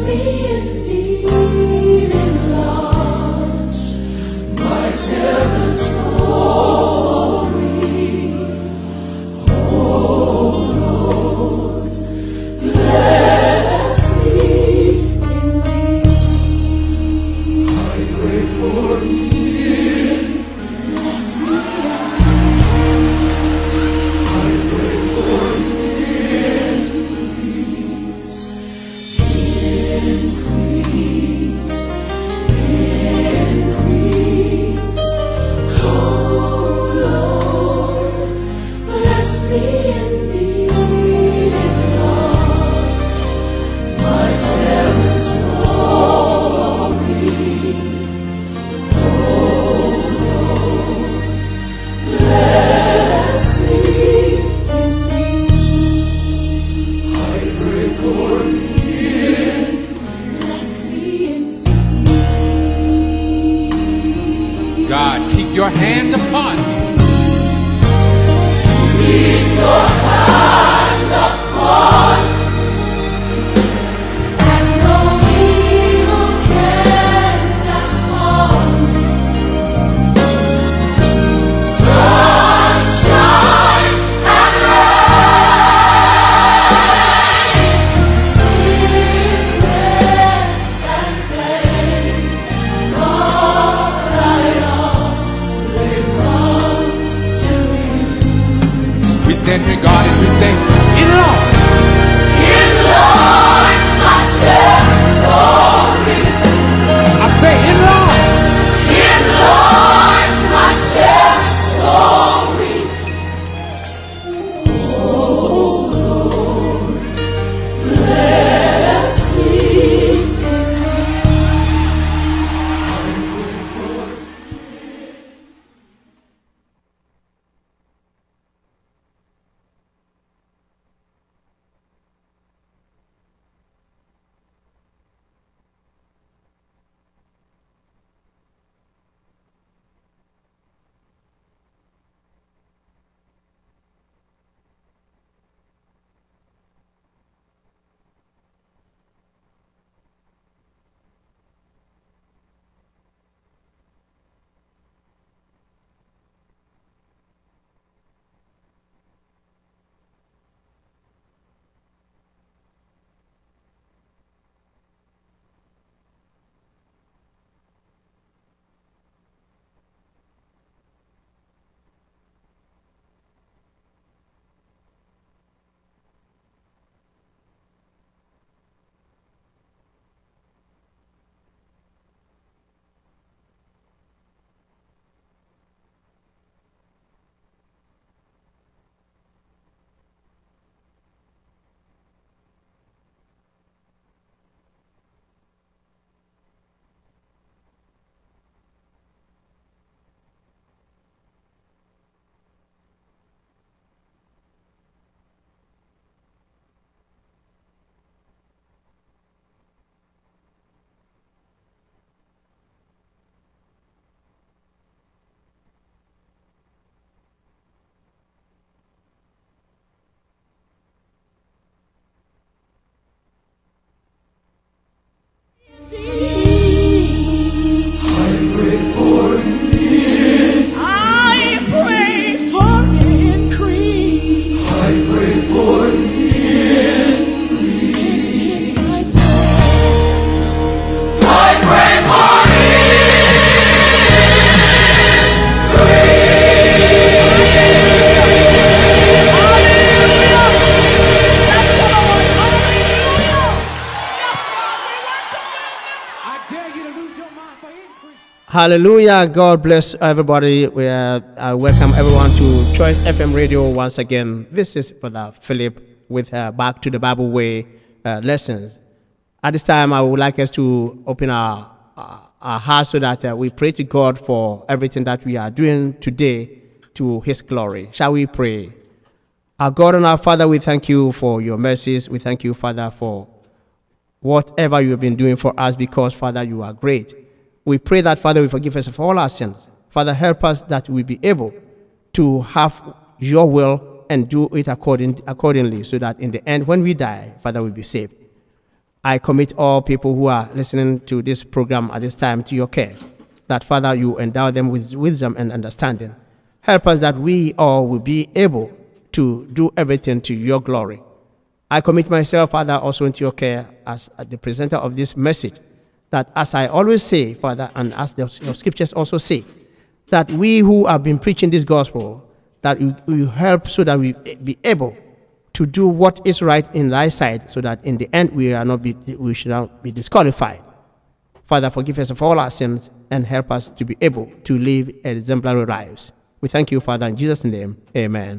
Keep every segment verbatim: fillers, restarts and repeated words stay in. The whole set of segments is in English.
your hand upon me. Keep your hand upon me. And no evil cannot harm me. Sunshine and rain, sickness and pain, God, I only run to you. We stand here, God, and we say, enlarge. Enlarge my territory. I say, enlarge. Enlarge my territory. Oh Lord, bless me. Hallelujah. God bless everybody. We uh, uh, welcome everyone to Choice F M Radio once again. This is Brother Philip with uh, Back to the Bible Way uh, lessons. At this time, I would like us to open our, uh, our hearts so that uh, we pray to God for everything that we are doing today to His glory. Shall we pray? Our God and our Father, we thank you for your mercies. We thank you, Father, for whatever you have been doing for us because, Father, you are great. We pray that, Father, will forgive us of all our sins. Father, help us that we be able to have your will and do it according, accordingly so that in the end, when we die, Father, we'll be saved. I commit all people who are listening to this program at this time to your care. That, Father, you endow them with wisdom and understanding. Help us that we all will be able to do everything to your glory. I commit myself, Father, also into your care as the presenter of this message, that as I always say, Father, and as the, your scriptures also say, that we who have been preaching this gospel, that you, you help so that we be able to do what is right in thy sight, so that in the end we are not be, we should not be disqualified. Father, forgive us of all our sins and help us to be able to live exemplary lives. We thank you, Father, in Jesus' name. Amen.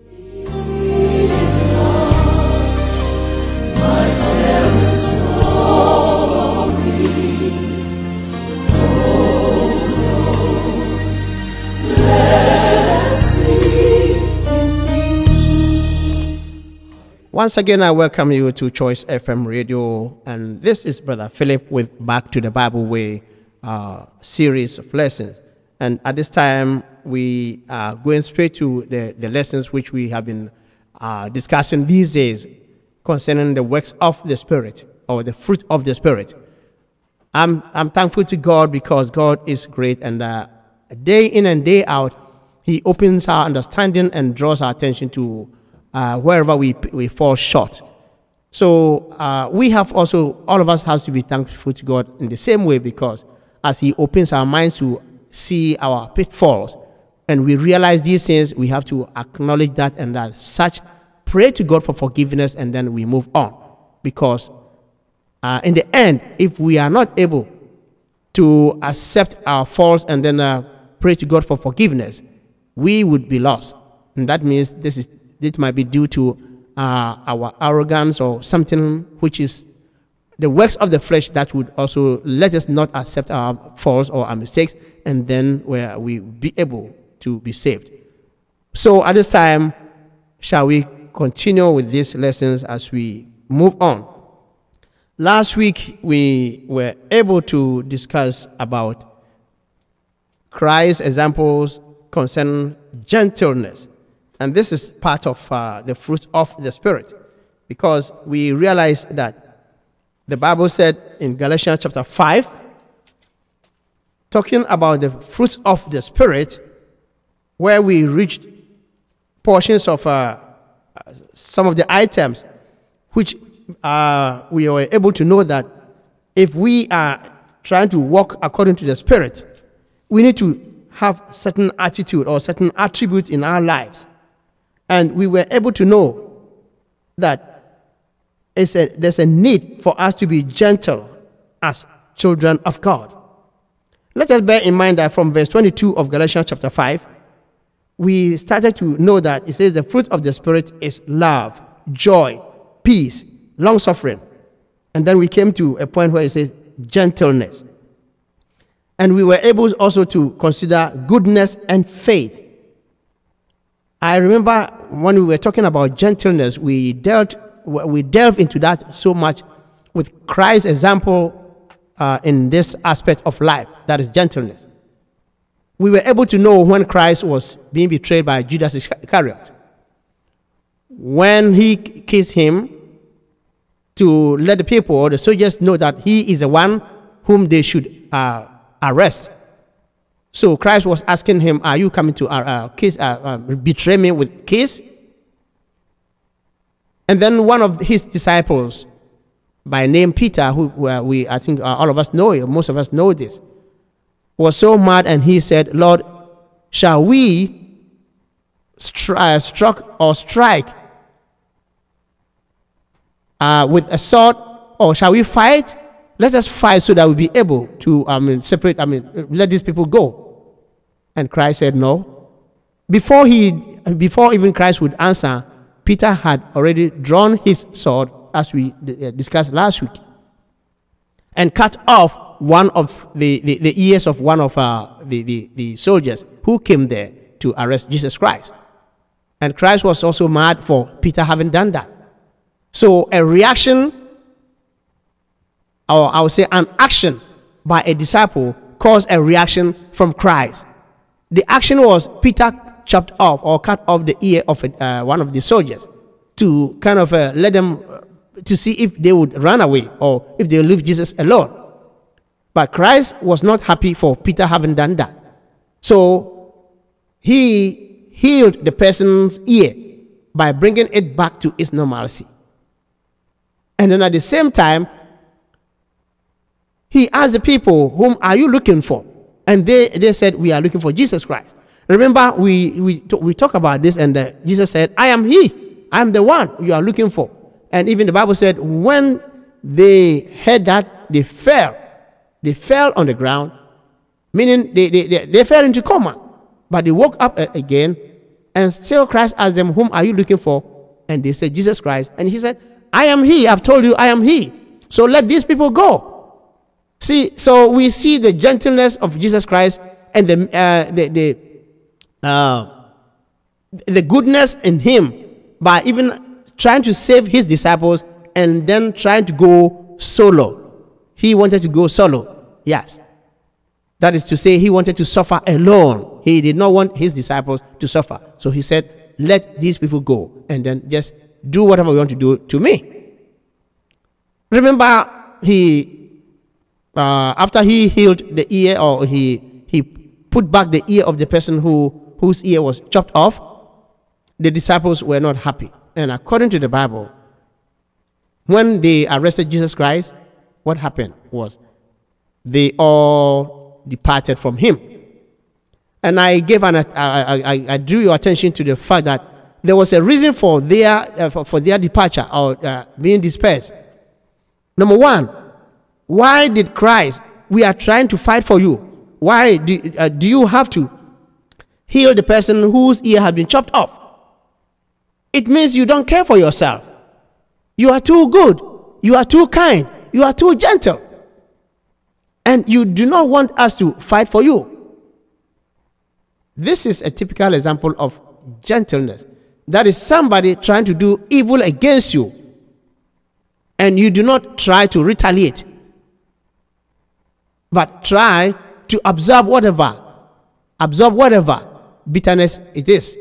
Once again, I welcome you to Choice F M Radio, and this is Brother Philip with Back to the Bible Way uh, series of lessons. And at this time, we are going straight to the, the lessons which we have been uh, discussing these days concerning the works of the Spirit, or the fruit of the Spirit. I'm, I'm thankful to God because God is great, and uh, day in and day out, He opens our understanding and draws our attention to Uh, wherever we we fall short. So uh, we have also, all of us has to be thankful to God in the same way, because as He opens our minds to see our pitfalls and we realize these things, we have to acknowledge that, and as such, pray to God for forgiveness, and then we move on. Because uh, in the end, if we are not able to accept our faults and then uh, pray to God for forgiveness, we would be lost. And that means this is It might be due to uh, our arrogance or something which is the works of the flesh that would also let us not accept our faults or our mistakes, and then where we be able to be saved. So at this time, shall we continue with these lessons as we move on? Last week, we were able to discuss about Christ's examples concerning gentleness. And this is part of uh, the fruit of the Spirit, because we realize that the Bible said in Galatians chapter five, talking about the fruits of the Spirit, where we reached portions of uh, some of the items which uh, we were able to know that if we are trying to walk according to the Spirit, we need to have certain attitude or certain attribute in our lives. And we were able to know that it's a, there's a need for us to be gentle as children of God. Let us bear in mind that from verse twenty-two of Galatians chapter five, we started to know that it says the fruit of the Spirit is love, joy, peace, long-suffering. And then we came to a point where it says gentleness. And we were able also to consider goodness and faith. I remember when we were talking about gentleness, we dealt we delved into that so much with Christ's example uh, in this aspect of life, that is gentleness. We were able to know when Christ was being betrayed by Judas Iscariot. When he kissed him to let the people or the soldiers know that he is the one whom they should uh, arrest. So Christ was asking him, are you coming to uh, uh, kiss, uh, uh, betray me with kiss? And then one of his disciples, by name Peter, who uh, we I think uh, all of us know, most of us know this, was so mad, and he said, Lord, shall we stri- uh, struck or strike uh, with a sword, or shall we fight? Let us fight so that we'll be able to I mean, separate, I mean, let these people go. And Christ said no. Before he, before even Christ would answer, Peter had already drawn his sword, as we discussed last week, and cut off one of the, the, the ears of one of uh, the, the, the soldiers who came there to arrest Jesus Christ. And Christ was also mad for Peter having done that. So a reaction, or I would say an action by a disciple, caused a reaction from Christ. The action was Peter chopped off or cut off the ear of uh, one of the soldiers to kind of uh, let them to see if they would run away or if they would leave Jesus alone. But Christ was not happy for Peter having done that. So he healed the person's ear by bringing it back to its normalcy. And then at the same time, he asked the people, whom are you looking for? And they, they said, we are looking for Jesus Christ. Remember, we, we, we talk about this, and uh, Jesus said, I am he. I am the one you are looking for. And even the Bible said, when they heard that, they fell. They fell on the ground, meaning they, they, they, they fell into coma. But they woke up uh, again, and still Christ asked them, whom are you looking for? And they said, Jesus Christ. And he said, I am he. I've told you I am he. So let these people go. See, so we see the gentleness of Jesus Christ and the, uh, the, the, uh, the goodness in him by even trying to save his disciples and then trying to go solo. He wanted to go solo. Yes. That is to say, he wanted to suffer alone. He did not want his disciples to suffer. So he said, let these people go and then just do whatever you want to do to me. Remember, he, uh, after he healed the ear, or he, he put back the ear of the person who, whose ear was chopped off, the disciples were not happy. And according to the Bible, when they arrested Jesus Christ, what happened was they all departed from him. And I gave an, I, I, I drew your attention to the fact that there was a reason for their, uh, for, for their departure or uh, being dispersed. Number one, why did Christ, we are trying to fight for you. Why do, uh, do you have to heal the person whose ear has been chopped off? It means you don't care for yourself. You are too good. You are too kind. You are too gentle. And you do not want us to fight for you. This is a typical example of gentleness. That is somebody trying to do evil against you, and you do not try to retaliate, but try to absorb whatever, absorb whatever bitterness it is.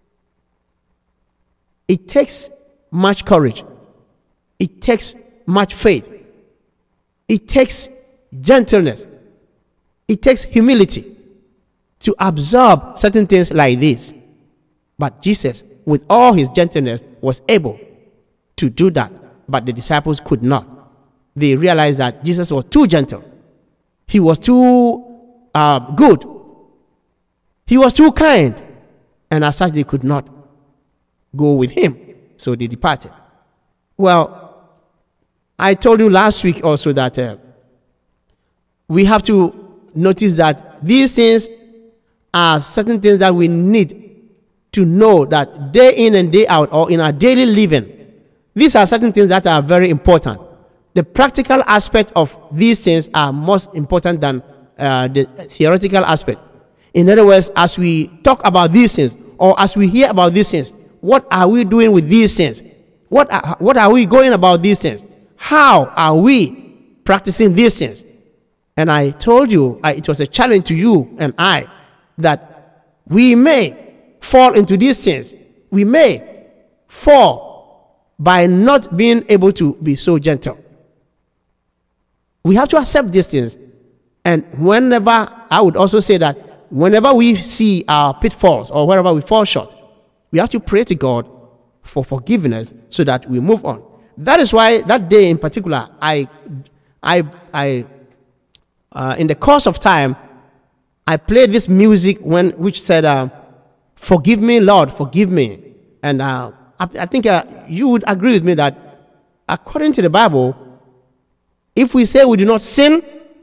It takes much courage. It takes much faith. It takes gentleness. It takes humility to absorb certain things like this. But Jesus, with all his gentleness, was able to do that. But the disciples could not. They realized that Jesus was too gentle. He was too uh, good. He was too kind. And as such, they could not go with him. So they departed. Well, I told you last week also that uh, we have to notice that these things are certain things that we need to know that day in and day out, or in our daily living, these are certain things that are very important. The practical aspect of these things are most important than uh, the theoretical aspect. In other words, as we talk about these things, or as we hear about these things, what are we doing with these things? What are, what are we going about these things? How are we practicing these things? And I told you, I, it was a challenge to you and I, that we may fall into these things. We may fall by not being able to be so gentle. We have to accept these things. And whenever, I would also say that whenever we see our pitfalls or wherever we fall short, we have to pray to God for forgiveness so that we move on. That is why that day in particular, I, I, I, uh, in the course of time, I played this music when which said, uh, "Forgive me, Lord, forgive me." And uh, I, I think uh, you would agree with me that, according to the Bible, if we say we do not sin,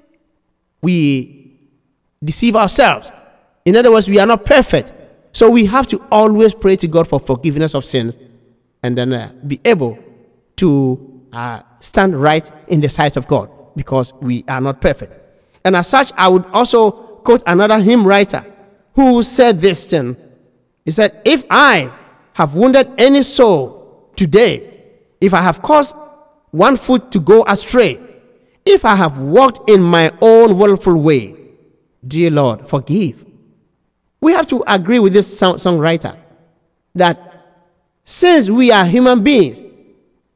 we deceive ourselves. In other words, we are not perfect. So we have to always pray to God for forgiveness of sins, and then uh, be able to uh, stand right in the sight of God, because we are not perfect. And as such, I would also quote another hymn writer who said this thing. He said, "If I have wounded any soul today, if I have caused one foot to go astray, if I have walked in my own willful way, dear Lord, forgive." We have to agree with this song songwriter that since we are human beings,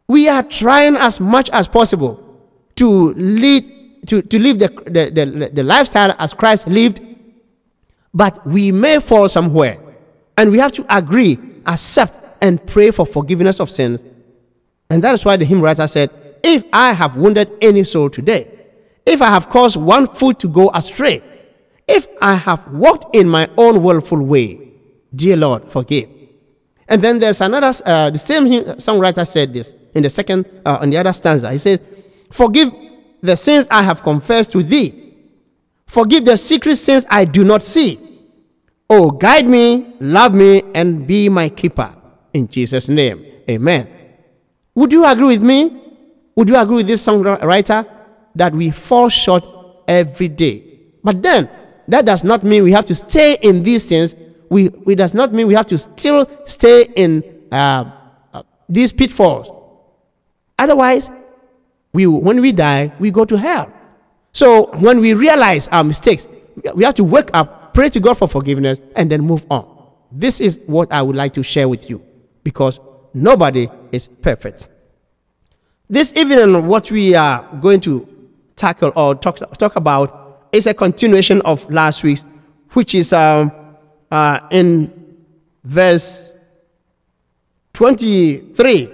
we are trying as much as possible to lead to, to live the, the, the, the lifestyle as Christ lived, but we may fall somewhere, and we have to agree, accept, and pray for forgiveness of sins. And that is why the hymn writer said, if I have wounded any soul today, if I have caused one foot to go astray, if I have walked in my own willful way, dear Lord, forgive. And then there's another, uh, the same hymn, songwriter said this in the second, uh, on the other stanza. He says, forgive the sins I have confessed to thee. Forgive the secret sins I do not see. Oh, guide me, love me, and be my keeper. In Jesus' name, amen. Would you agree with me? Would you agree with this songwriter that we fall short every day? But then, that does not mean we have to stay in these sins. We, it does not mean we have to still stay in uh, uh, these pitfalls. Otherwise, we, when we die, we go to hell. So when we realize our mistakes, we have to wake up, pray to God for forgiveness, and then move on. This is what I would like to share with you, because nobody is perfect. This evening, what we are going to tackle or talk, talk about is a continuation of last week's, which is um, uh, in verse twenty-three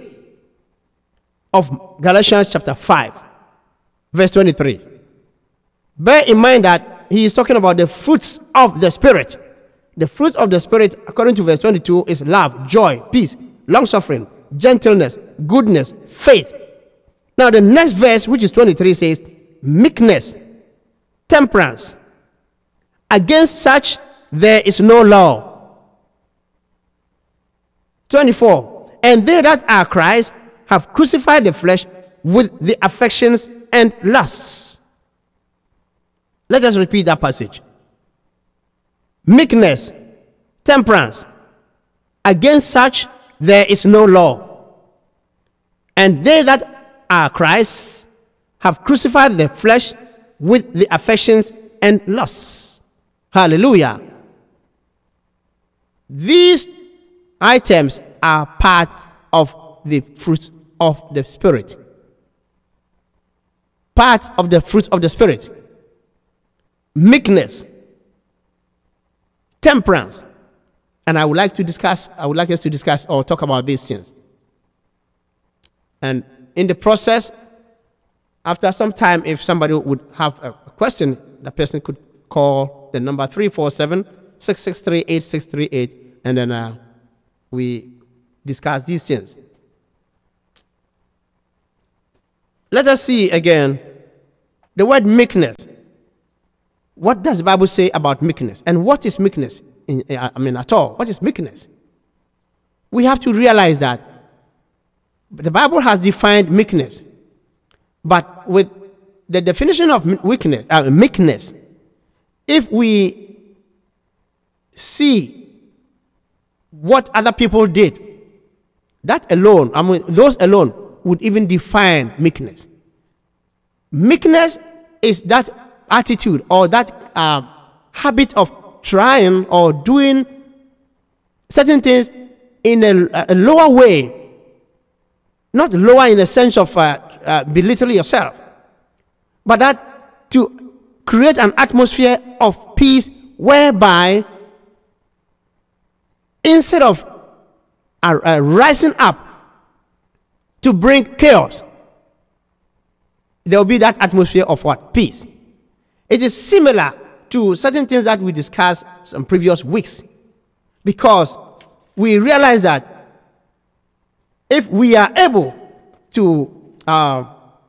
of Galatians chapter five, verse twenty-three. Bear in mind that he is talking about the fruits of the Spirit. The fruit of the Spirit, according to verse twenty-two, is love, joy, peace, long-suffering, gentleness, goodness, faith. Now the next verse, which is twenty-three, says meekness, temperance. Against such there is no law. twenty-four. And they that are Christ have crucified the flesh with the affections and lusts. Let us repeat that passage. Meekness, temperance. Against such there is no law. And they that are Christ have crucified the flesh with the affections and lusts. Hallelujah. These items are part of the fruits of the Spirit. Part of the fruits of the Spirit. Meekness, temperance. And I would like to discuss, I would like us to discuss or talk about these things. And in the process, after some time, if somebody would have a question, the person could call the number three four seven, six six three, eight six three eight, and then uh, we discuss these things. Let us see again the word meekness. What does the Bible say about meekness? And what is meekness? In, I mean, at all. What is meekness? We have to realize that the Bible has defined meekness. But with the definition of weakness, uh, meekness, if we see what other people did, that alone, I mean, those alone would even define meekness. Meekness is that attitude or that uh, habit of trying or doing certain things in a, a lower way. Not lower in the sense of uh, uh, belittling yourself, but that to create an atmosphere of peace whereby instead of uh, uh, rising up to bring chaos, there will be that atmosphere of what? Peace. It is similar to certain things that we discussed some previous weeks, because we realize that if we are able to uh,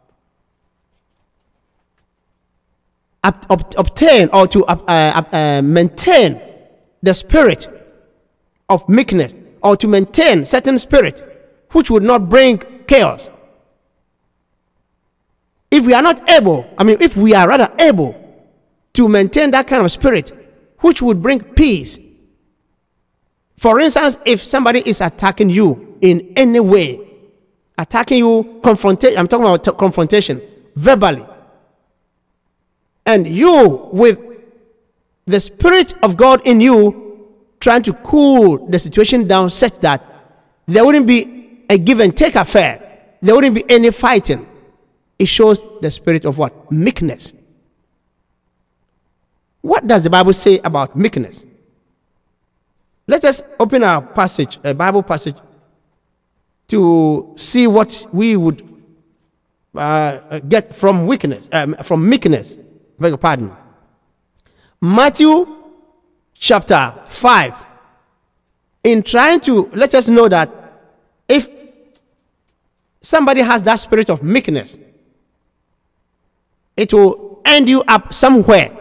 ob ob obtain or to uh, uh, uh, maintain the spirit of meekness, or to maintain certain spirit which would not bring chaos, if we are not able, I mean, if we are rather able to maintain that kind of spirit which would bring peace. For instance, if somebody is attacking you in any way, attacking you, confrontation, I'm talking about confrontation, verbally, and you with the Spirit of God in you trying to cool the situation down such that there wouldn't be a give and take affair, there wouldn't be any fighting. It shows the spirit of what? Meekness. What does the Bible say about meekness? Let us open our passage, a Bible passage, to see what we would uh, get from weakness, um, from meekness. Beg your pardon. Matthew chapter five. In trying to let us know that if somebody has that spirit of meekness, it will end you up somewhere.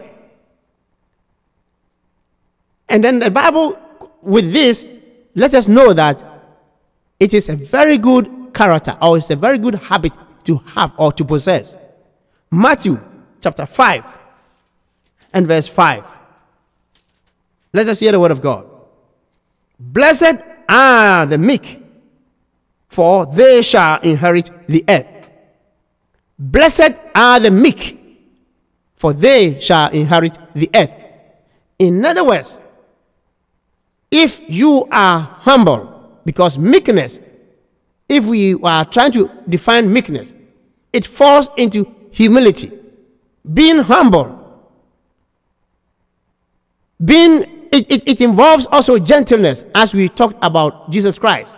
And then the Bible, with this, let us know that it is a very good character, or it's a very good habit to have or to possess. Matthew chapter five and verse five. Let us hear the word of God. Blessed are the meek, for they shall inherit the earth. Blessed are the meek, for they shall inherit the earth. In other words, if you are humble, because meekness, if we are trying to define meekness, it falls into humility. Being humble, being it, it, it involves also gentleness, as we talked about Jesus Christ.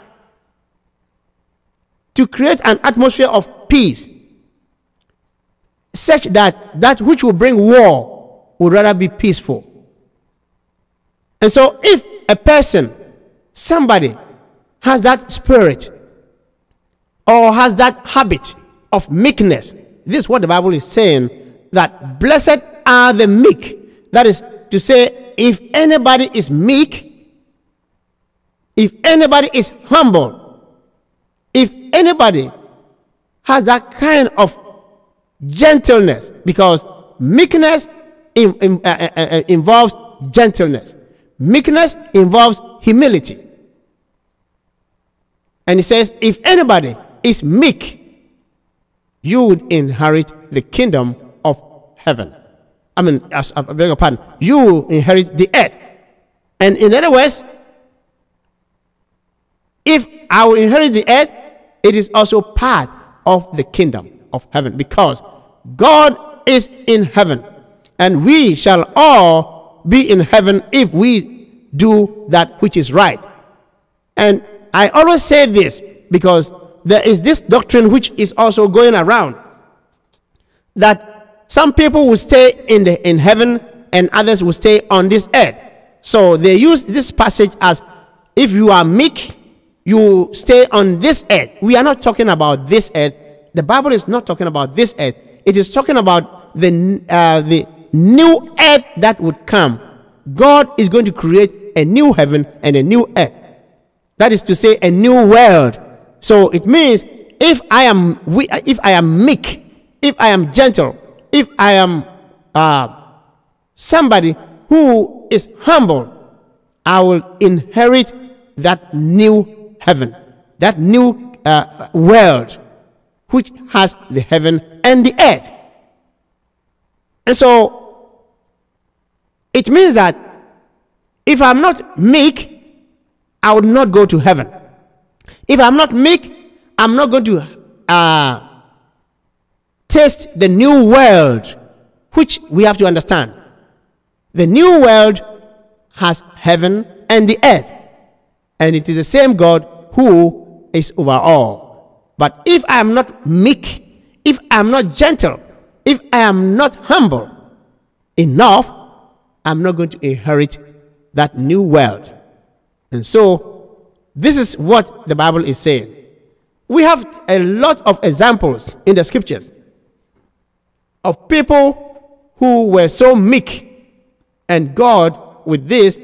To create an atmosphere of peace, such that that which will bring war would rather be peaceful. And so if a person, somebody, has that spirit or has that habit of meekness, this is what the Bible is saying, that blessed are the meek. That is to say, if anybody is meek, if anybody is humble, if anybody has that kind of gentleness, because meekness in, in, uh, uh, uh, involves gentleness. Meekness involves humility. And he says, if anybody is meek, you would inherit the kingdom of heaven. I mean, as, I beg your pardon, you will inherit the earth. And in other words, if I will inherit the earth, it is also part of the kingdom of heaven, because God is in heaven, and we shall all be in heaven if we do that which is right. And I always say this because there is this doctrine which is also going around, that some people will stay in the in heaven and others will stay on this earth. So they use this passage as, if you are meek, you stay on this earth. We are not talking about this earth. The Bible is not talking about this earth. It is talking about the uh, the new earth that would come. God is going to create a new heaven and a new earth. That is to say, a new world. So it means, if I am if I am meek, if I am gentle, if I am uh, somebody who is humble, I will inherit that new heaven, that new uh, world, which has the heaven and the earth. And so it means that if I'm not meek, I would not go to heaven. If I'm not meek, I'm not going to uh, taste the new world, which we have to understand. The new world has heaven and the earth, and it is the same God who is over all. But if I am not meek, if I am not gentle, if I am not humble enough, I'm not going to inherit that new world. And so, this is what the Bible is saying. We have a lot of examples in the scriptures of people who were so meek, and God, with this,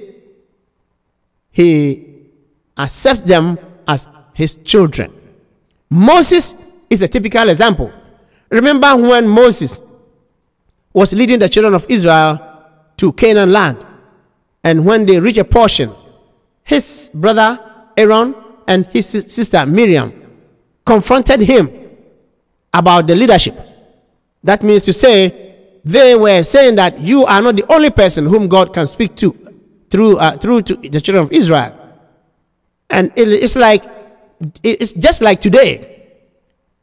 He accepts them as His children. Moses is a typical example. Remember when Moses was leading the children of Israel to Canaan land, and when they reached a portion, his brother Aaron and his sister Miriam confronted him about the leadership. That means to say, they were saying that you are not the only person whom God can speak to through uh, through to the children of Israel. And it, it's like it's just like today.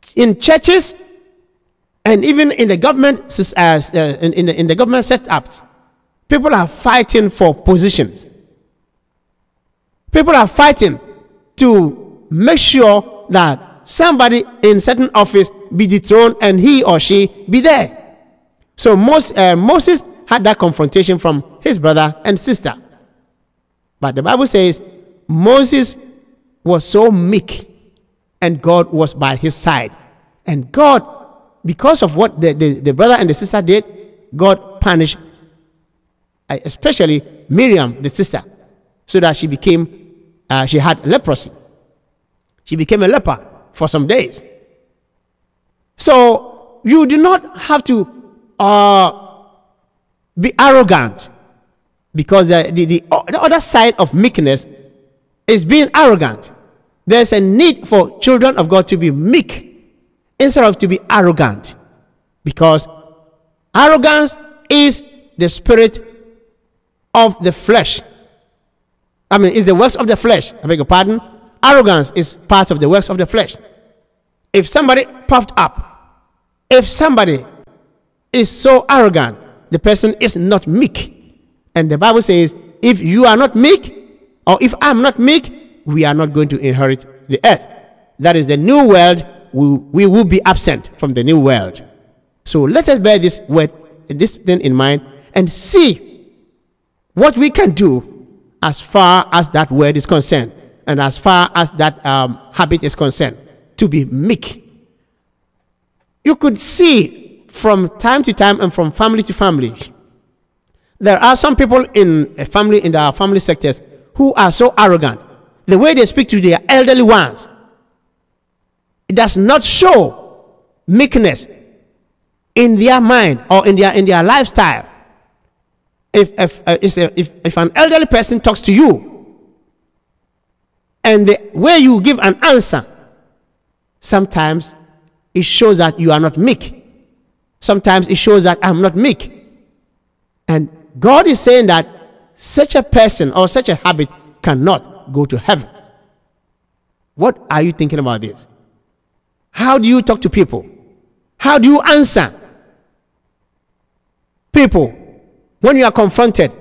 in churches, and even in the government, uh, uh, in, in, the, in the government setups, people are fighting for positions. People are fighting to make sure that somebody in certain office be dethroned and he or she be there. So Moses, uh, Moses had that confrontation from his brother and sister. But the Bible says Moses was so meek and God was by his side. And God, because of what the, the, the brother and the sister did, God punished especially Miriam, the sister, so that she became, uh, she had leprosy. She became a leper for some days. So you do not have to uh, be arrogant, because the, the, the, the other side of meekness is being arrogant. There's a need for children of God to be meek instead of to be arrogant, because arrogance is the spirit of the flesh. I mean, it's the works of the flesh. I beg your pardon. Arrogance is part of the works of the flesh. If somebody puffed up, if somebody is so arrogant, the person is not meek. And the Bible says, if you are not meek, or if I'm not meek, we are not going to inherit the earth. That is the new world. We, we will be absent from the new world. So let us bear this word, this thing in mind, and see what we can do as far as that word is concerned, and as far as that um, habit is concerned, to be meek. You could see from time to time and from family to family, there are some people in a family, in our family sectors, who are so arrogant. The way they speak to their elderly ones, it does not show meekness in their mind or in their in their lifestyle. If if uh, if, if an elderly person talks to you, and the way you give an answer, sometimes it shows that you are not meek. Sometimes it shows that I'm not meek. And God is saying that such a person or such a habit cannot go to heaven. What are you thinking about this? How do you talk to people? How do you answer people when you are confronted?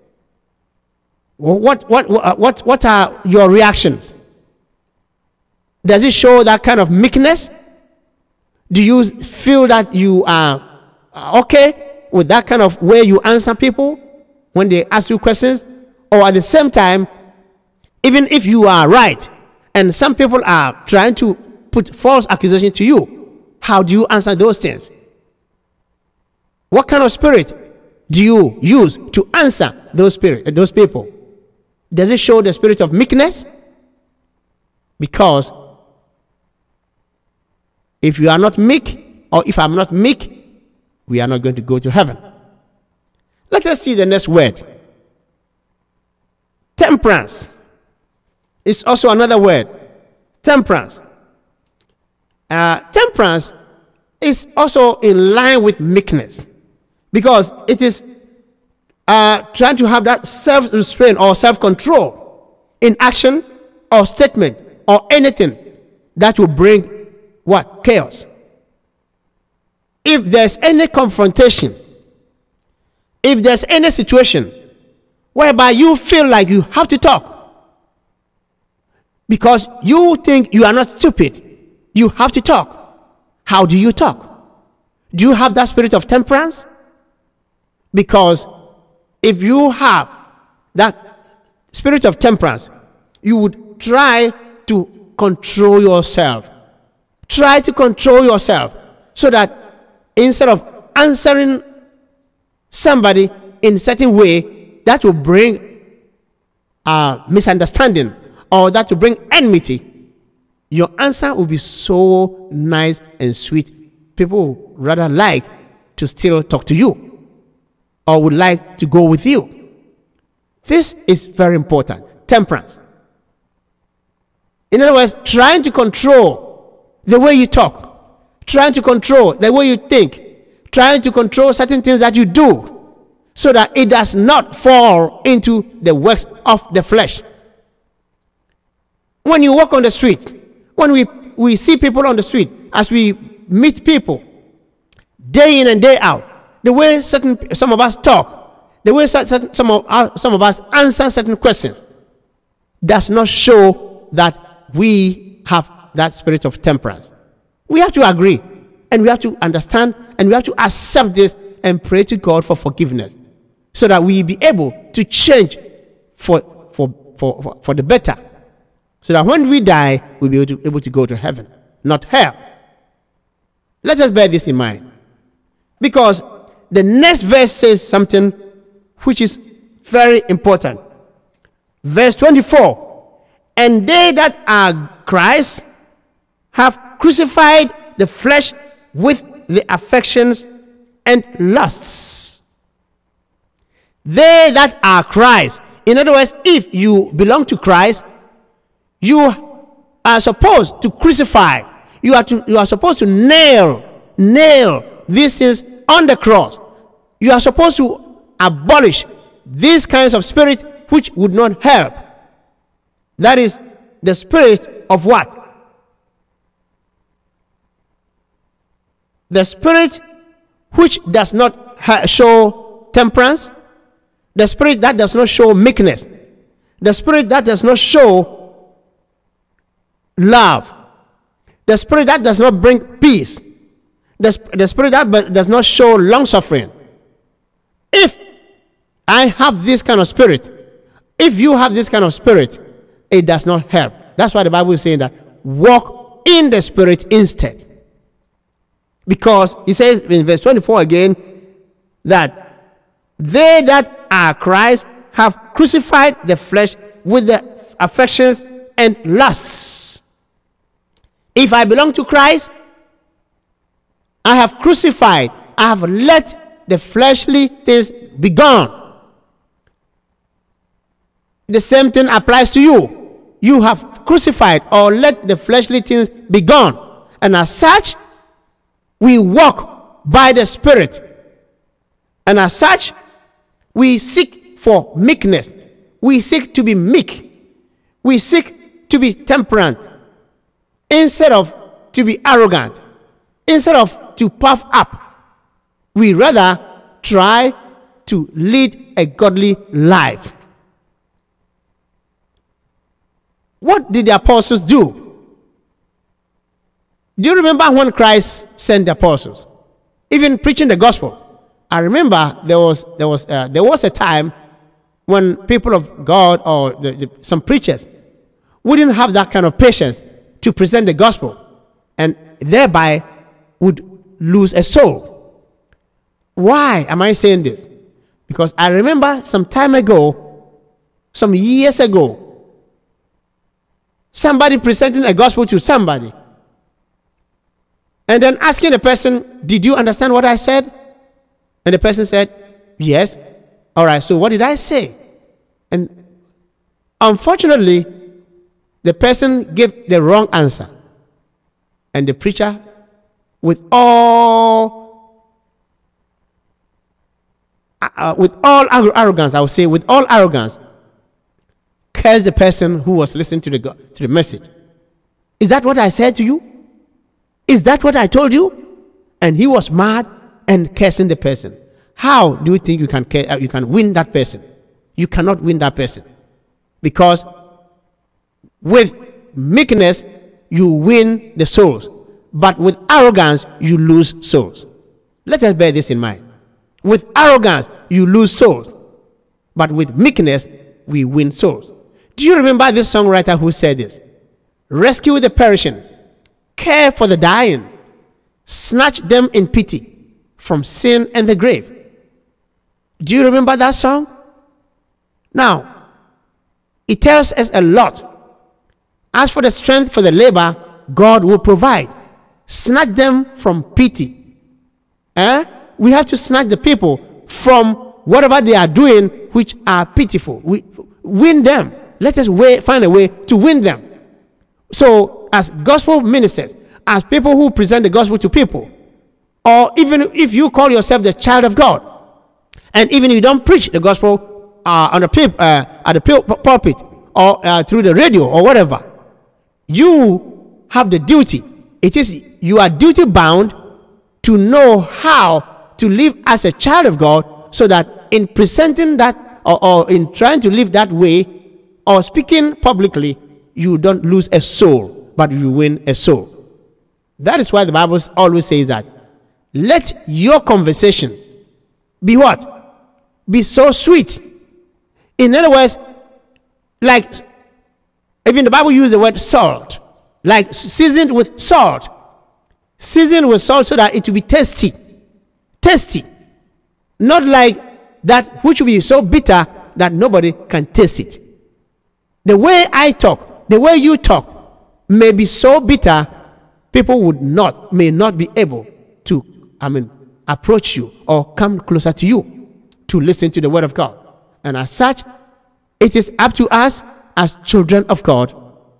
What, what, what, what are your reactions? Does it show that kind of meekness? Do you feel that you are okay with that kind of way you answer people when they ask you questions? Or at the same time, even if you are right and some people are trying to put false accusation to you, how do you answer those things? What kind of spirit do you use to answer those spirit, those people? Does it show the spirit of meekness? Because if you are not meek, or if I'm not meek, we are not going to go to heaven. Let us see the next word. Temperance is also another word. Temperance. Uh, temperance is also in line with meekness, because it is uh, trying to have that self-restraint or self-control in action or statement or anything that will bring what? Chaos. If there's any confrontation, if there's any situation whereby you feel like you have to talk because you think you are not stupid, you have to talk. How do you talk? Do you have that spirit of temperance? Because if you have that spirit of temperance, you would try to control yourself. Try to control yourself so that instead of answering somebody in a certain way that will bring a misunderstanding or that will bring enmity, your answer will be so nice and sweet. People would rather like to still talk to you or would like to go with you. This is very important. Temperance. In other words, trying to control the way you talk, trying to control the way you think, trying to control certain things that you do so that it does not fall into the works of the flesh. When you walk on the street, when we, we see people on the street as we meet people, day in and day out, the way certain some of us talk, the way certain, some of us, some of us answer certain questions, does not show that we have that spirit of temperance. We have to agree, and we have to understand, and we have to accept this and pray to God for forgiveness, so that we be able to change for for for for, for the better, so that when we die, we'll be able to, able to go to heaven, not hell. Let us bear this in mind, because the next verse says something which is very important. Verse twenty-four, and they that are Christ have crucified the flesh with the affections and lusts. They that are Christ. In other words, if you belong to Christ, you are supposed to crucify. You are to, you are supposed to nail, nail these things on the cross. You are supposed to abolish these kinds of spirit which would not help. That is the spirit of what? The spirit which does not show temperance, the spirit that does not show meekness, the spirit that does not show love, the spirit that does not bring peace, the, the spirit that does not show long suffering. If I have this kind of spirit, if you have this kind of spirit, it does not help. That's why the Bible is saying that walk in the spirit instead. Because he says in verse twenty-four again that they that are Christ have crucified the flesh with the affections and lusts. If I belong to Christ, I have crucified, I have let the fleshly things be gone. The same thing applies to you. You have crucified or let the fleshly things be gone. And as such, we walk by the Spirit. And as such, we seek for meekness. We seek to be meek. We seek to be temperate. Instead of to be arrogant. Instead of to puff up. We rather try to lead a godly life. What did the apostles do? Do you remember when Christ sent the apostles? Even preaching the gospel. I remember there was there was uh, there was a time when people of God or the, the, some preachers wouldn't have that kind of patience to present the gospel, and thereby would lose a soul. Why am I saying this? Because I remember some time ago, some years ago, somebody presenting a gospel to somebody, and then asking the person, did you understand what I said? And the person said, yes. All right, so what did I say? And unfortunately, the person gave the wrong answer. And the preacher, with all, uh, with all arrogance, I would say, with all arrogance, cursed the person who was listening to the, to the message. Is that what I said to you? Is that what I told you? And he was mad and cursing the person. How do you think you can you can win that person? You cannot win that person, because with meekness you win the souls, but with arrogance you lose souls. Let us bear this in mind. With arrogance you lose souls, but with meekness we win souls. Do you remember this songwriter who said this? Rescue the perishing, care for the dying, snatch them in pity from sin and the grave. Do you remember that song? Now, it tells us a lot. As for the strength for the labor, God will provide. Snatch them from pity. Eh? We have to snatch the people from whatever they are doing which are pitiful. We win them. Let us way, find a way to win them. So, as gospel ministers, as people who present the gospel to people, or even if you call yourself the child of God, and even if you don't preach the gospel uh, on the pulp, uh, at the pulpit or uh, through the radio or whatever, you have the duty. It is you are duty bound to know how to live as a child of God, so that in presenting that, or, or in trying to live that way, or speaking publicly, you don't lose a soul, but you win a soul. That is why the Bible always says that let your conversation be what? Be so sweet. In other words, like, even the Bible uses the word salt, like seasoned with salt. Seasoned with salt so that it will be tasty. Tasty. Not like that which will be so bitter that nobody can taste it. The way I talk, the way you talk may be so bitter, people would not, may not be able to, I mean, approach you or come closer to you to listen to the word of God. And as such, it is up to us as children of God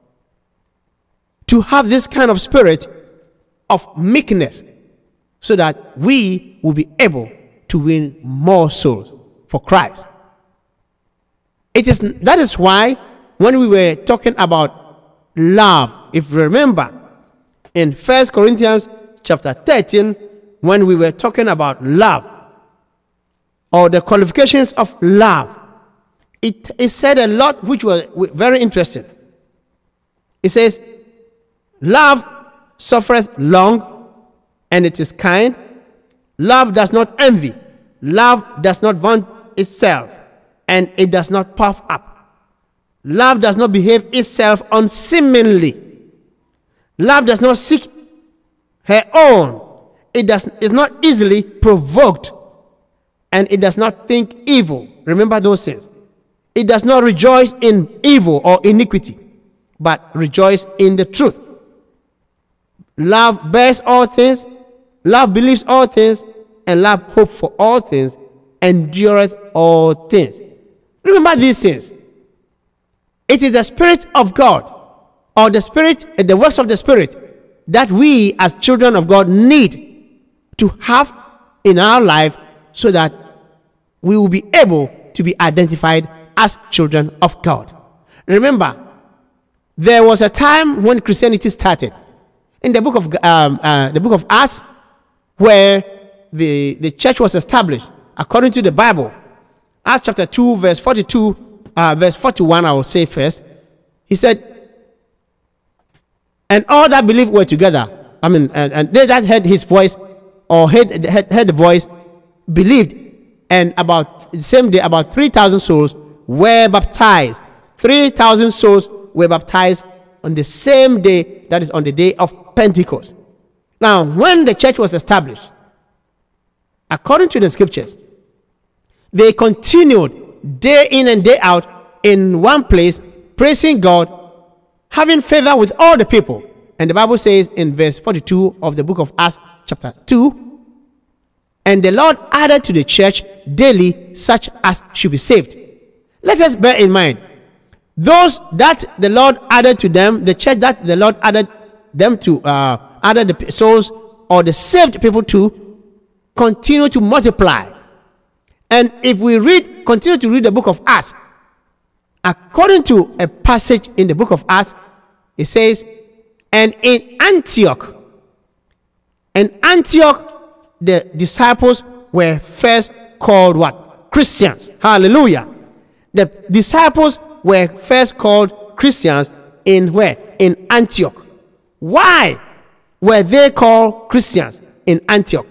to have this kind of spirit of meekness, so that we will be able to win more souls for Christ. It is, that is why when we were talking about love, if you remember, in First Corinthians chapter thirteen, when we were talking about love, or the qualifications of love, it, it said a lot which was very interesting. It says, love suffereth long, and it is kind. Love does not envy. Love does not vaunt itself, and it does not puff up. Love does not behave itself unseemly. Love does not seek her own. It does, is not easily provoked, and it does not think evil. Remember those things. It does not rejoice in evil or iniquity, but rejoice in the truth. Love bears all things, love believes all things, and love hopes for all things, endureth all things. Remember these things. It is the Spirit of God, or the Spirit, the works of the Spirit, that we as children of God need to have in our life, so that we will be able to be identified as children of God. Remember, there was a time when Christianity started. In the book of um, uh, the book of Acts, where the, the church was established according to the Bible. Acts chapter two, verse forty-two, uh, verse forty-one, I will say first. He said, and all that believed were together. I mean, and, and they that heard his voice, or heard, heard, heard the voice, believed. And about the same day, about three thousand souls were baptized. three thousand souls were baptized on the same day, that is on the day of Pentecost. Now, when the church was established, according to the scriptures, they continued day in and day out in one place, praising God, having favor with all the people. And the Bible says in verse forty-two of the book of Acts chapter two, and the Lord added to the church daily such as should be saved. Let us bear in mind, those that the Lord added to them, the church that the Lord added them to, uh, added the souls or the saved people to, continue to multiply. And if we read, continue to read the book of Acts, according to a passage in the book of Acts, it says, and in Antioch, in Antioch, the disciples were first called what? Christians. Hallelujah. The disciples were first called Christians in where? In Antioch. Why were they called Christians in Antioch?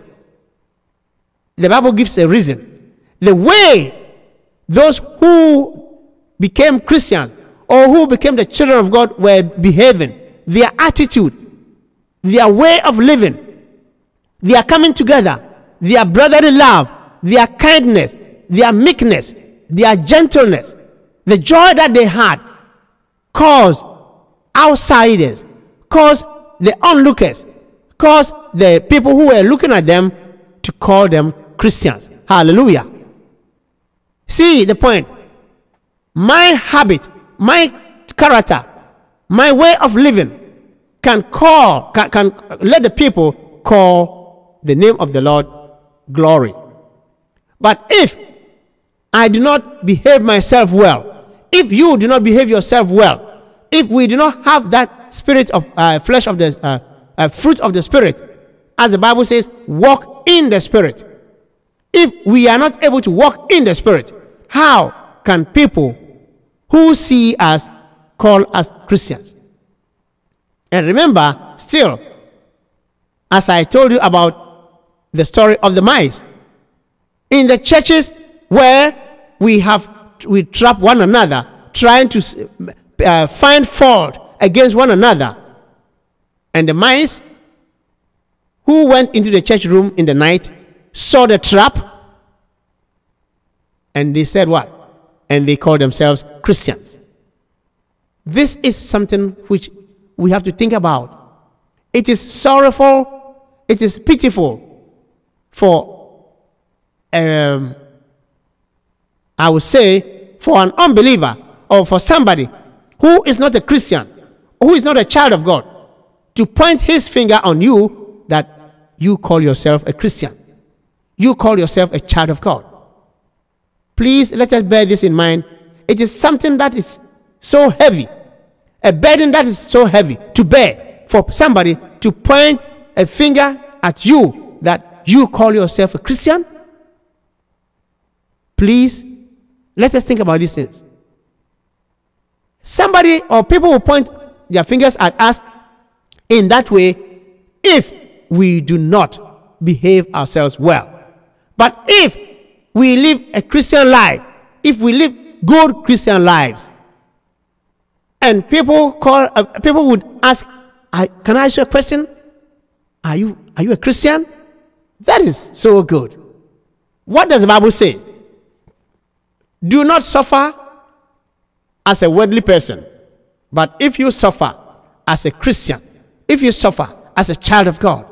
The Bible gives a reason. The way those who became Christians or who became the children of God were behaving, their attitude, their way of living, their coming together, their brotherly love, their kindness, their meekness, their gentleness, the joy that they had, caused outsiders, caused the onlookers, caused the people who were looking at them to call them Christians. Hallelujah. See the point. My habit, my character, my way of living can call, can, can let the people call the name of the Lord glory. But if I do not behave myself well, if you do not behave yourself well, if we do not have that spirit of uh, flesh of the uh, uh, fruit of the Spirit. As the Bible says, walk in the Spirit. If we are not able to walk in the Spirit, how can people who see us call us Christians? And remember, still, as I told you about the story of the mice, in the churches where we have we trap one another, trying to uh, find fault against one another, and the mice who went into the church room in the night saw the trap, and they said what? And they called themselves Christians. This is something which we have to think about. It is sorrowful, it is pitiful for, um, I would say, for an unbeliever or for somebody who is not a Christian, who is not a child of God, to point his finger on you that you call yourself a Christian. You call yourself a child of God. Please let us bear this in mind. It is something that is so heavy, a burden that is so heavy to bear for somebody to point a finger at you that you call yourself a Christian. Please, let us think about these things. Somebody or people will point their fingers at us in that way if we do not behave ourselves well. But if we live a Christian life, if we live good Christian lives, and people call, uh, people would ask, I, "Can I ask you a question? Are you are you a Christian?" That is so good. What does the Bible say? Do not suffer as a worldly person, but if you suffer as a Christian, if you suffer as a child of God,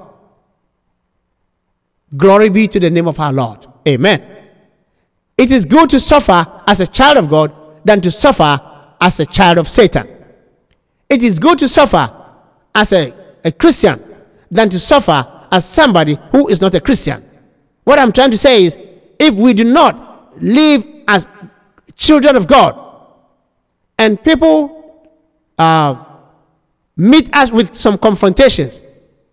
glory be to the name of our Lord. Amen. It is good to suffer as a child of God than to suffer as a child of Satan. It is good to suffer as a, a Christian than to suffer as somebody who is not a Christian. What I'm trying to say is, if we do not live as children of God, and people uh, meet us with some confrontations,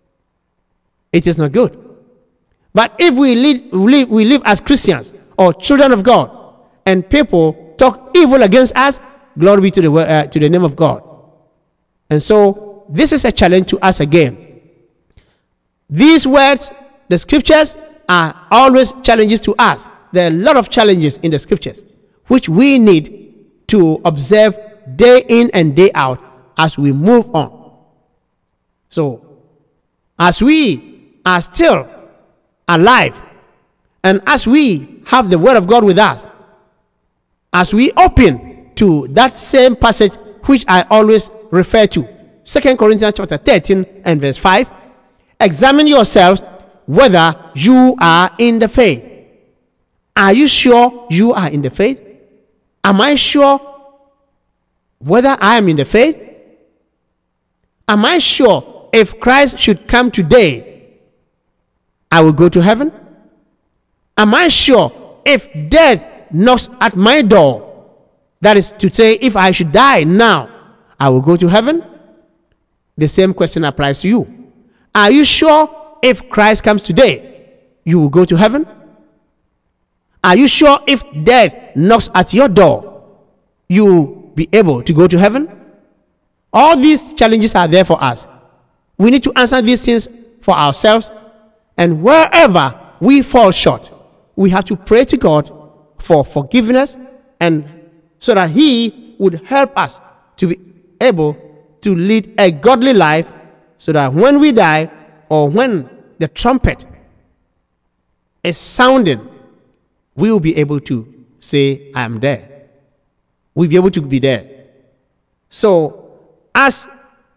it is not good. But if we live, we live, we live as Christians or children of God, and people talk evil against us, glory be to the, uh, to the name of God. And so, this is a challenge to us again. These words, the scriptures, are always challenges to us. There are a lot of challenges in the scriptures, which we need to observe day in and day out as we move on. So, as we are still alive, and as we have the word of God with us, as we open to that same passage which I always refer to, Second Corinthians chapter thirteen and verse five, examine yourselves whether you are in the faith. Are you sure you are in the faith? Am I sure whether I am in the faith? Am I sure if Christ should come today, I will go to heaven? Am I sure if death knocks at my door, that is to say, if I should die now, I will go to heaven? The same question applies to you. Are you sure if Christ comes today, you will go to heaven? Are you sure if death knocks at your door, you will be able to go to heaven? All these challenges are there for us. We need to answer these things for ourselves, and wherever we fall short, we have to pray to God for forgiveness, and so that He would help us to be able to lead a godly life, so that when we die, or when the trumpet is sounding, we will be able to say, I am there. We'll be able to be there. So, as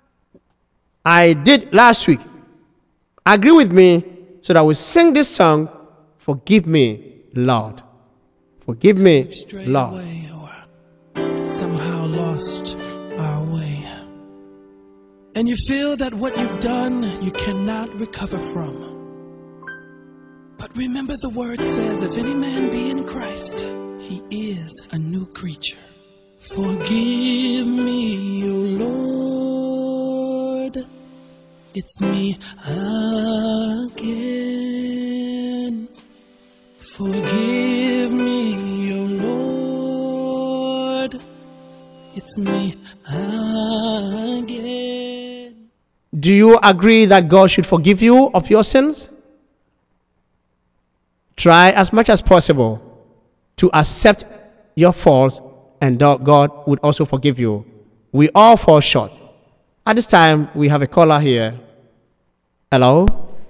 I did last week, agree with me so that we sing this song, Forgive Me, Lord. Forgive me, Lord. Away or somehow lost our way. And you feel that what you've done, you cannot recover from. But remember, the word says, if any man be in Christ, he is a new creature. Forgive me, O Lord, it's me again. Forgive me, oh Lord, it's me again. Do you agree that God should forgive you of your sins? Try as much as possible to accept your faults, and God would also forgive you. We all fall short. At this time, we have a caller here. Hello?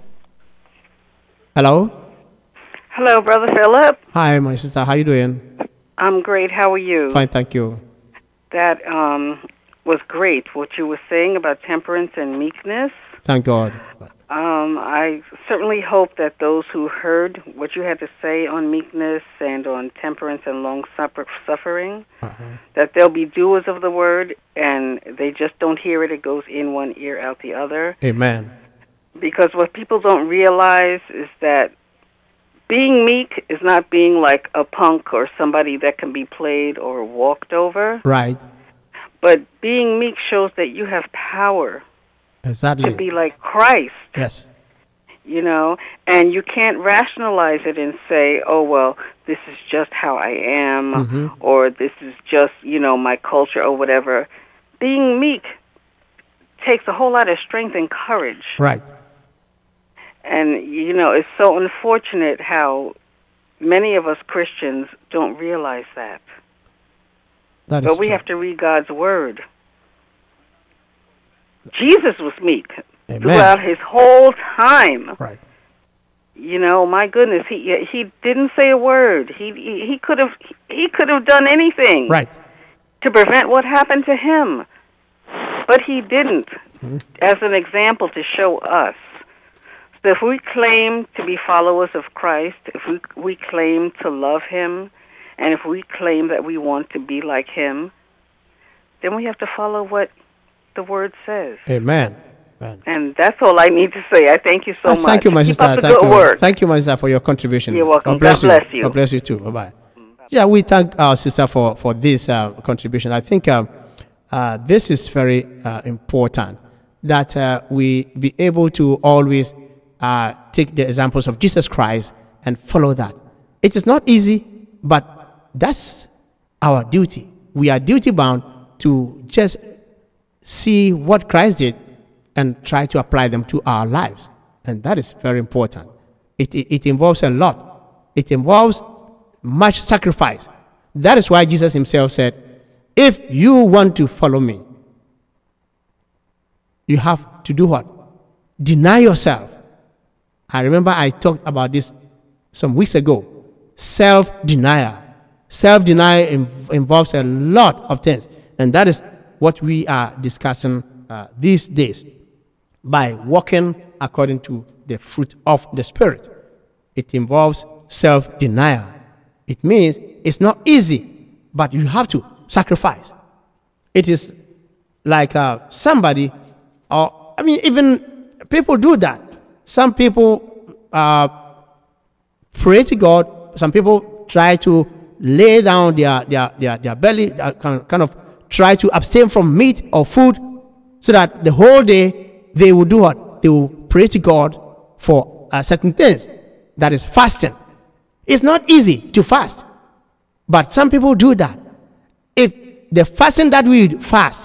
Hello? Hello, Brother Philip. Hi, my sister. How you doing? I'm great. How are you? Fine, thank you. That um, was great, what you were saying about temperance and meekness. Thank God. Um, I certainly hope that those who heard what you had to say on meekness and on temperance and long suffer- suffering, uh-huh. that they'll be doers of the word, and they just don't hear it. It goes in one ear, out the other. Amen. Because what people don't realize is that being meek is not being like a punk or somebody that can be played or walked over. Right. But being meek shows that you have power. Exactly. To be like Christ. Yes. You know, and you can't rationalize it and say, oh, well, this is just how I am, mm-hmm. or this is just, you know, my culture or whatever. Being meek takes a whole lot of strength and courage. Right. And, you know, it's so unfortunate how many of us Christians don't realize that. That is But we true. have to read God's word. Jesus was meek. Amen. Throughout his whole time. Right. You know, my goodness, he he didn't say a word. He he, he could have he could have done anything. Right. To prevent what happened to him. But he didn't. Mm-hmm. As an example to show us. So if we claim to be followers of Christ, if we we claim to love him, and if we claim that we want to be like him, then we have to follow what the word says. Amen. Amen. And that's all I need to say. I thank you so uh, much. Thank you, my Keep sister. up the Thank good you. work. Thank you, my sister, for your contribution. You're welcome. God bless, God bless you. you. God bless you too. Bye bye. Yeah, we thank our sister for for this uh, contribution. I think uh, uh, this is very uh, important that uh, we be able to always uh, take the examples of Jesus Christ and follow that. It is not easy, but that's our duty. We are duty bound to just see what Christ did and try to apply them to our lives. And that is very important. It, it, it involves a lot. It involves much sacrifice. That is why Jesus himself said, if you want to follow me, you have to do what? Deny yourself. I remember I talked about this some weeks ago. Self-denial. Self-denial inv- involves a lot of things. And that is what we are discussing uh, these days. By walking according to the fruit of the Spirit. It involves self-denial. It means it's not easy, but you have to sacrifice. It is like uh, somebody, or I mean, even people do that. Some people uh, pray to God. Some people try to lay down their, their, their, their belly, uh, kind, kind of try to abstain from meat or food so that the whole day they will do what? They will pray to God for uh, certain things. That is fasting. It's not easy to fast. But some people do that. If the fasting that we fast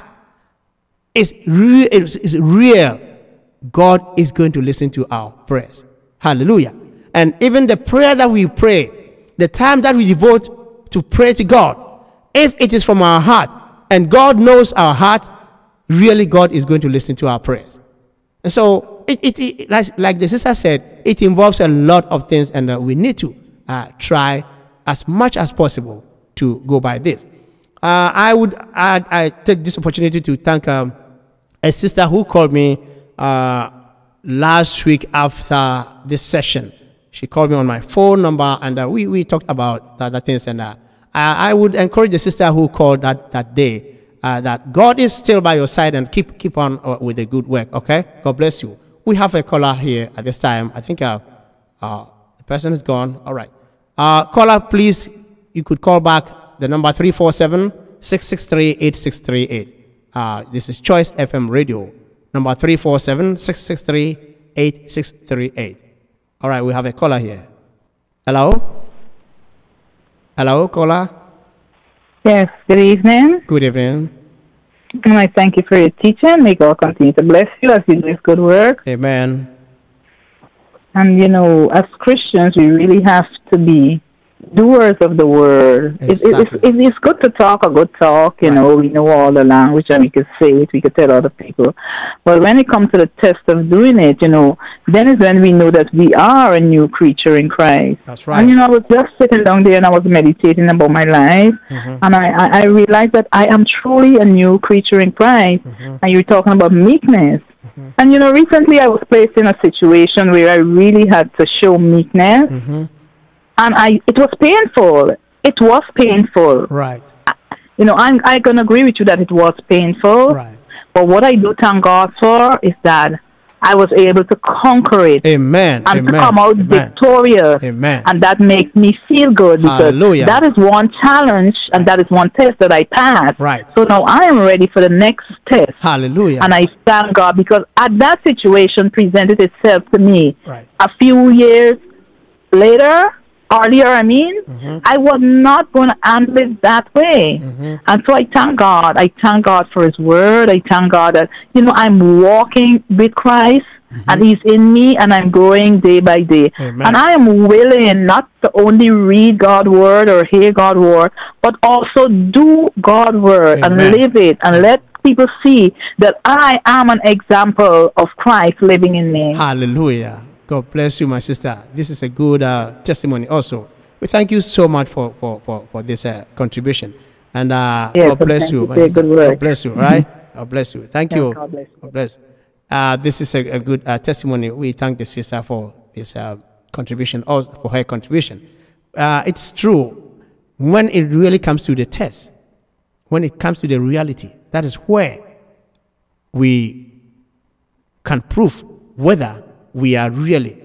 is, re- is, is real, God is going to listen to our prayers. Hallelujah. And even the prayer that we pray, the time that we devote to pray to God, if it is from our heart, and God knows our heart, really God is going to listen to our prayers. And so, it, it, it, like, like the sister said, it involves a lot of things, and uh, we need to uh, try as much as possible to go by this. Uh, I would I, I take this opportunity to thank um, a sister who called me uh, last week after this session. She called me on my phone number, and uh, we, we talked about other things. And uh, I, I would encourage the sister who called that, that day, Uh, that God is still by your side, and keep keep on uh, with the good work, okay? God bless you. We have a caller here at this time. I think uh, uh, the person is gone. All right. Uh, caller, please, you could call back the number three four seven, six six three, eight six three eight. Uh, this is Choice F M Radio. Number three four seven, six six three, eight six three eight. All right, we have a caller here. Hello? Hello, caller? Yes, good evening. Good evening. And I thank you for your teaching. May God continue to bless you as you do this good work. Amen. And, you know, as Christians, we really have to be doers of the word. It, it, Exactly. it's, it's good to talk a good talk, you know, we know all the language and we can say it, we can tell other people. But when it comes to the test of doing it, you know, then is when we know that we are a new creature in Christ. That's right. And, you know, I was just sitting down there and I was meditating about my life. Mhm. And I, I, I realized that I am truly a new creature in Christ. Mhm. And you're talking about meekness. And, you know, recently I was placed in a situation where I really had to show meekness. Mhm. And I, it was painful. It was painful. Right. You know, I'm, I can agree with you that it was painful. Right. But what I do thank God for is that I was able to conquer it Amen. and Amen. to come out Amen. victorious. Amen. And that makes me feel good because Hallelujah. that is one challenge and that is one test that I passed. Right. So now I am ready for the next test. Hallelujah. And I thank God because at that situation presented itself to me Right. a few years later, earlier, I mean, Mhm. I was not going to handle it that way. Mhm. And so I thank God. I thank God for His Word. I thank God that, you know, I'm walking with Christ and He's in me and I'm growing day by day. Amen. And I am willing not to only read God's Word or hear God's Word, but also do God's Word Amen. and live it and let people see that I am an example of Christ living in me. Hallelujah. God bless you, my sister. This is a good uh, testimony also. We thank you so much for, for, for, for this uh, contribution. And uh, Yes, God bless thank you, you my for your sister. good work. God bless you, right? God bless you. Thank Yes, you. God bless you. God bless. Uh, this is a, a good uh, testimony. We thank the sister for this uh, contribution, or for her contribution. Uh, it's true. When it really comes to the test, when it comes to the reality, that is where we can prove whether we are really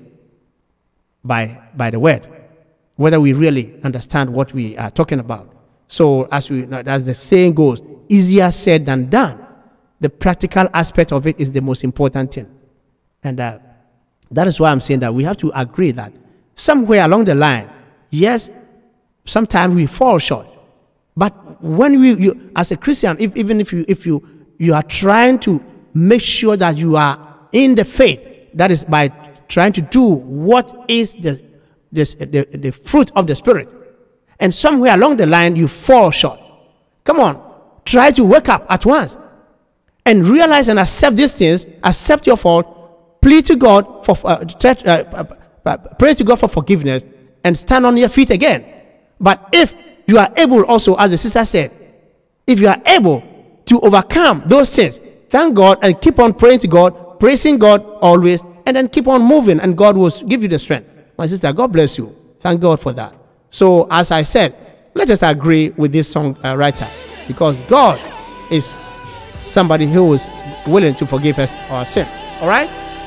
by, by the word, whether we really understand what we are talking about. So as, we, as the saying goes, easier said than done. The practical aspect of it is the most important thing. And uh, that is why I'm saying that we have to agree that somewhere along the line, yes, sometimes we fall short. But when we, you, as a Christian, if, even if you, if you, you are trying to make sure that you are in the faith, that is by trying to do what is the, the, the, the fruit of the Spirit. And somewhere along the line, you fall short. Come on, try to wake up at once and realize and accept these things, accept your fault, plead to God for, uh, uh, uh, pray to God for forgiveness, and stand on your feet again. But if you are able also, as the sister said, if you are able to overcome those sins, thank God and keep on praying to God, praising God always, and then keep on moving, and God will give you the strength. My sister, God bless you. Thank God for that. So, as I said, let us agree with this song uh, writer, because God is somebody who is willing to forgive us our sin. All right?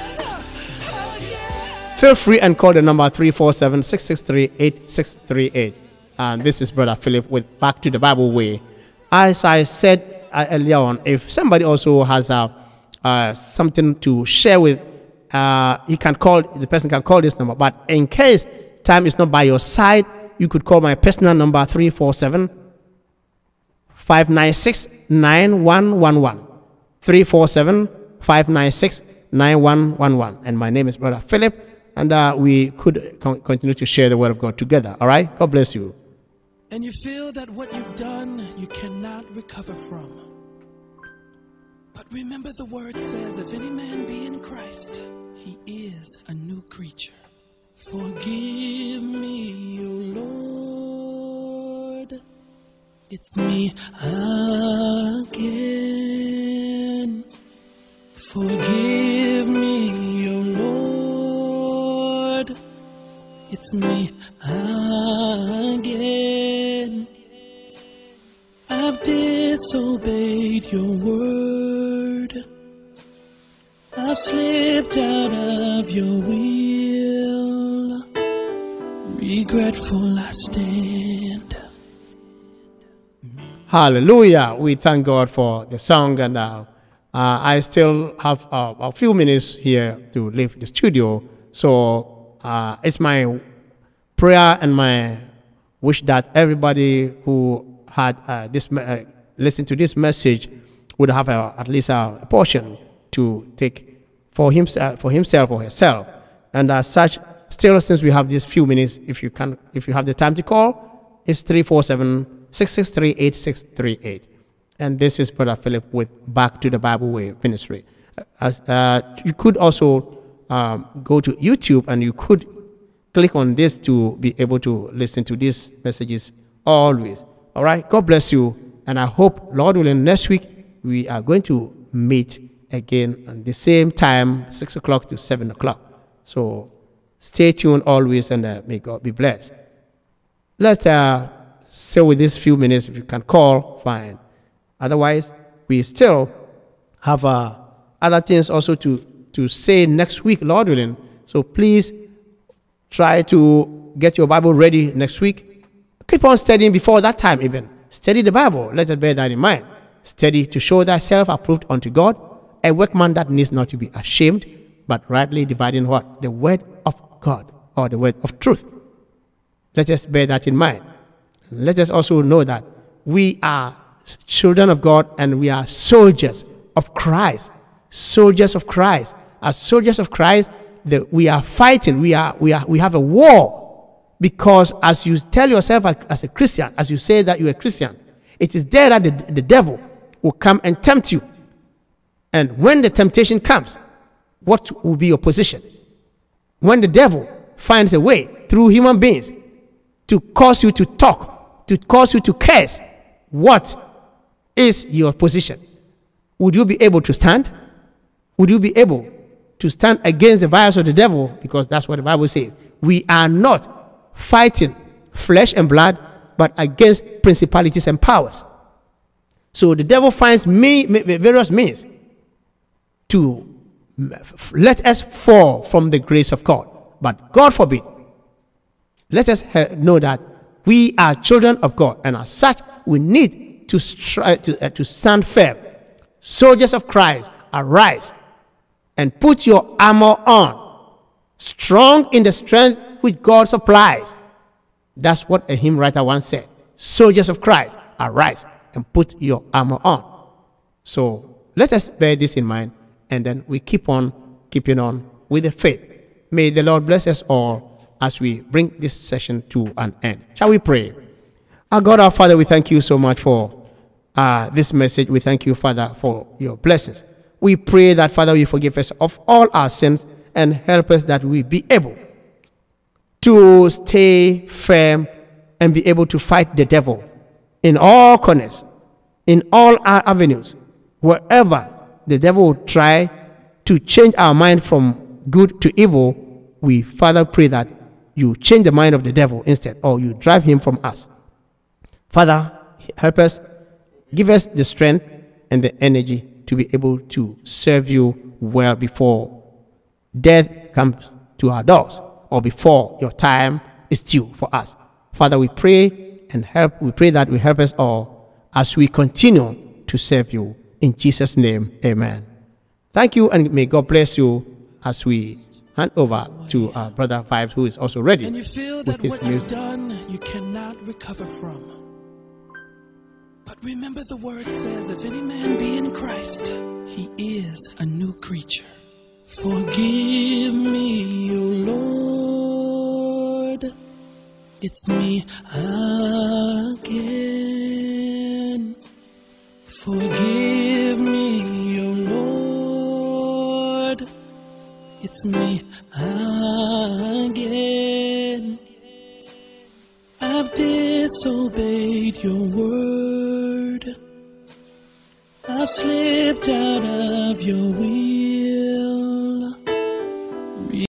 Feel free and call the number three four seven, six six three, eight six three eight. And this is Brother Philip with Back to the Bible Way. As I said uh, earlier on, if somebody also has uh, uh, something to share with, uh, he can call, the person can call this number. But in case time is not by your side, you could call my personal number three four seven, five nine six, nine one one one. three four seven, five nine six, nine one one one. And my name is Brother Philip. And uh, we could con continue to share the word of God together. All right? God bless you. And you feel that what you've done, you cannot recover from. But remember, the word says, if any man be in Christ, he is a new creature. Forgive me, O Lord, it's me again. Forgive me, O Lord, it's me again. I've disobeyed your word. I've slipped out of your will. Regretful I stand. Hallelujah. We thank God for the song. And uh, uh, I still have uh, a few minutes here to leave the studio. So uh, it's my prayer and my wish that everybody who had uh, this uh, listened to this message would have a, at least a, a portion to take for himself, for himself or herself. And as such, still, since we have these few minutes, if you can, if you have the time to call, it's three four seven, six six three, eight six three eight. And this is Brother Philip with Back to the Bible Way Ministry. Uh, uh, you could also um, go to YouTube and you could click on this to be able to listen to these messages always. All right. God bless you. And I hope, Lord willing, next week we are going to meet again at the same time, six o'clock to seven o'clock. So stay tuned always, and uh, may God be blessed. Let's uh, stay with these few minutes. If you can call, fine. Otherwise, we still have uh, other things also to, to say next week, Lord willing. So please try to get your Bible ready next week. Keep on studying before that time even. Study the Bible. Let us bear that in mind. Study to show thyself approved unto God, a workman that needs not to be ashamed, but rightly dividing what? The word of God, or the word of truth. Let us bear that in mind. Let us also know that we are children of God and we are soldiers of Christ. Soldiers of Christ. As soldiers of Christ, the, we are fighting. We are, we are, we have a war. Because as you tell yourself as a Christian, as you say that you're a Christian, it is there that the, the devil will come and tempt you. And when the temptation comes, what will be your position? When the devil finds a way through human beings to cause you to talk, to cause you to curse, what is your position? Would you be able to stand? Would you be able to stand against the violence of the devil? Because that's what the Bible says. We are not fighting flesh and blood, but against principalities and powers. So the devil finds me, various means to let us fall from the grace of God. But God forbid. Let us know that we are children of God, and as such, we need to strive to, uh, to stand firm. Soldiers of Christ, arise and put your armor on, strong in the strength which God supplies. That's what a hymn writer once said. Soldiers of Christ, arise and put your armor on. So let us bear this in mind, and then we keep on keeping on with the faith. May the Lord bless us all as we bring this session to an end. Shall we pray? Our God, our Father, we thank you so much for uh, this message. We thank you, Father, for your blessings. We pray that, Father, you forgive us of all our sins and help us that we be able to stay firm and be able to fight the devil in all corners, in all our avenues, wherever the devil will try to change our mind from good to evil. We, Father, pray that you change the mind of the devil instead, or you drive him from us. Father, help us, give us the strength and the energy to be able to serve you well before death comes to our doors, or before your time is due for us. Father, we pray and help. We pray that you help us all as we continue to serve you. In Jesus' name, amen. Thank you, and may God bless you as we hand over to our brother Vibes, who is also ready. And you feel with that his what music. you've done, you cannot recover from. But remember, the word says, if any man be in Christ, he is a new creature. Forgive me, O Lord, it's me again. Forgive me, O Lord, it's me again. I've disobeyed your word. I've slipped out of your will.